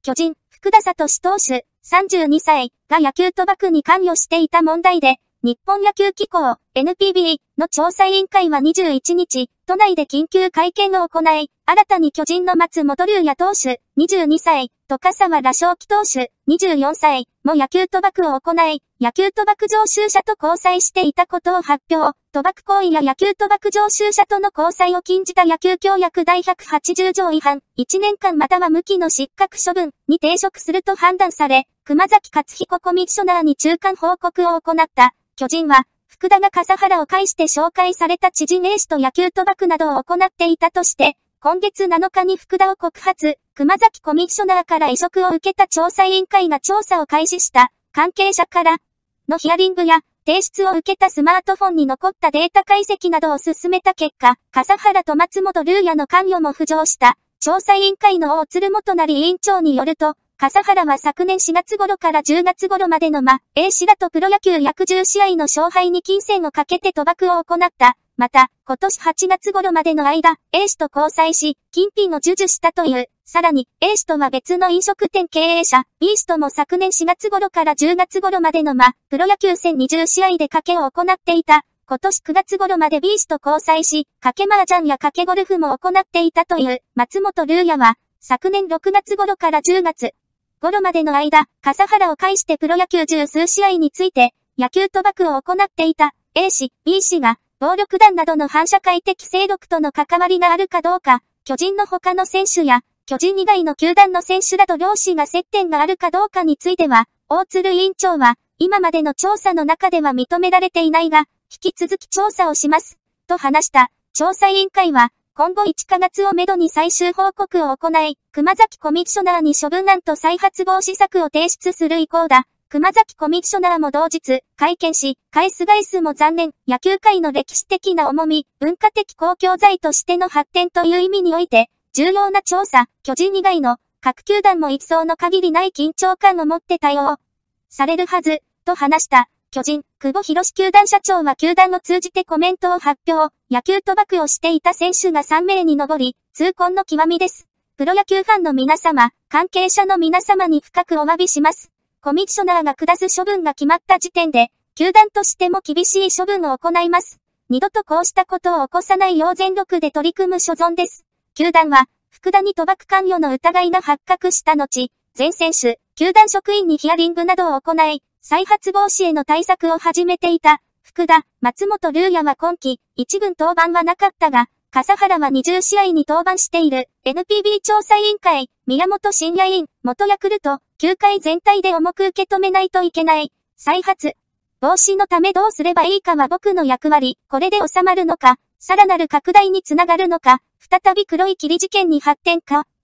巨人、福田聡投手、32歳が野球賭博に関与していた問題で、日本野球機構 NPB の調査委員会は21日、都内で緊急会見を行い、新たに巨人の松本龍也投手、22歳、と笠原翔希投手、24歳も野球賭博を行い、野球賭博常習者と交際していたことを発表。賭博行為や野球賭博常習者との交際を禁じた野球協約第180条違反、1年間または無期の失格処分に抵触すると判断され、熊崎勝彦コミッショナーに中間報告を行った。巨人は、福田が笠原を介して紹介された知人 A 氏と野球賭博などを行っていたとして、今月7日に福田を告発、熊崎コミッショナーから移植を受けた調査委員会が調査を開始した。関係者からのヒアリングや提出を受けたスマートフォンに残ったデータ解析などを進めた結果、笠原と松本龍也の関与も浮上した。調査委員会の大鶴元成委員長によると、笠原は昨年4月頃から10月頃までのA 氏らとプロ野球約10試合の勝敗に金銭をかけて賭博を行った。また、今年8月頃までの間、A 氏と交際し、金品を授受したという。さらに、A 氏とは別の飲食店経営者、B 氏とも昨年4月頃から10月頃までのプロ野球1020試合で賭けを行っていた。今年9月頃まで B 氏と交際し、賭け麻雀や賭けゴルフも行っていたという。松本龍也は、昨年6月頃から10月頃までの間、笠原を介してプロ野球10数試合について、野球賭博を行っていた。A 氏、B 氏が、暴力団などの反社会的勢力との関わりがあるかどうか、巨人の他の選手や、巨人以外の球団の選手らと両氏が接点があるかどうかについては、大鶴委員長は、今までの調査の中では認められていないが、引き続き調査をします、と話した。調査委員会は、今後1ヶ月をめどに最終報告を行い、熊崎コミッショナーに処分案と再発防止策を提出する意向だ。熊崎コミッショナーも同日、会見し、返すも残念、野球界の歴史的な重み、文化的公共財としての発展という意味において、重要な調査、巨人以外の各球団も一層の限りない緊張感を持って対応されるはず、と話した。巨人、久保博球団社長は球団を通じてコメントを発表。野球賭博をしていた選手が3名に上り、痛恨の極みです。プロ野球ファンの皆様、関係者の皆様に深くお詫びします。コミッショナーが下す処分が決まった時点で、球団としても厳しい処分を行います。二度とこうしたことを起こさないよう全力で取り組む所存です。球団は、福田に賭博関与の疑いが発覚した後、全選手、球団職員にヒアリングなどを行い、再発防止への対策を始めていた。福田、松本龍也は今季、一軍登板はなかったが、笠原は20試合に登板している。NPB 調査委員会、宮本慎也委員、元ヤクルト、球界全体で重く受け止めないといけない。再発防止のためどうすればいいかは僕の役割。これで収まるのか、さらなる拡大につながるのか、再び黒い霧事件に発展か。